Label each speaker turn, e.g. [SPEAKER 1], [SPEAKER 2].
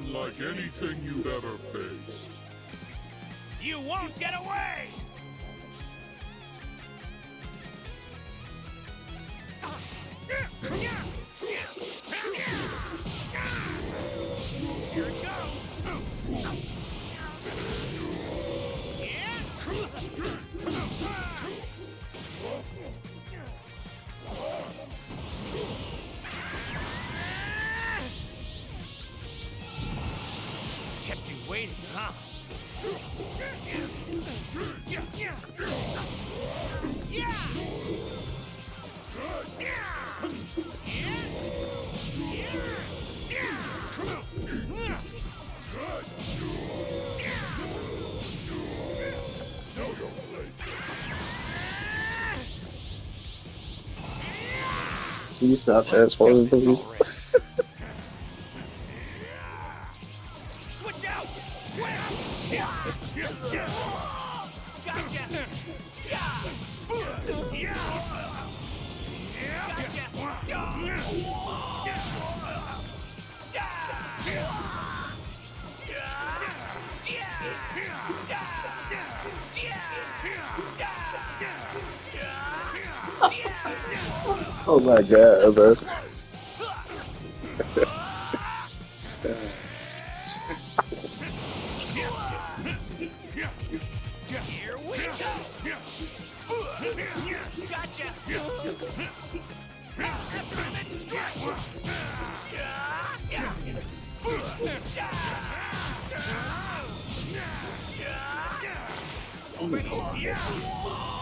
[SPEAKER 1] unlike anything you've ever faced.
[SPEAKER 2] You won't get away! Here it goes! Kept you waiting, huh?
[SPEAKER 3] You stop transforming, please.
[SPEAKER 2] Switch out! Gotcha!
[SPEAKER 3] Oh my god, bro.
[SPEAKER 2] Here we go! Gotcha! Over here!